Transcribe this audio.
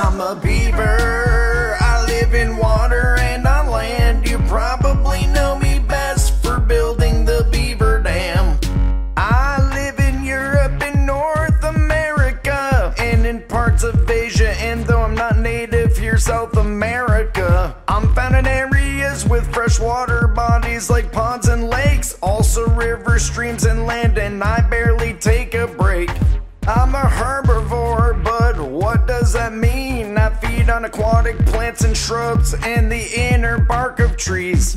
I'm a beaver, I live in water and on land. You probably know me best for building the beaver dam. I live in Europe and North America, and in parts of Asia, and though I'm not native here, South America. I'm found in areas with freshwater bodies like ponds and lakes, also rivers, streams, and land, and I barely take a break. I'm a herbivore, but what does that mean? I feed on aquatic plants and shrubs and the inner bark of trees.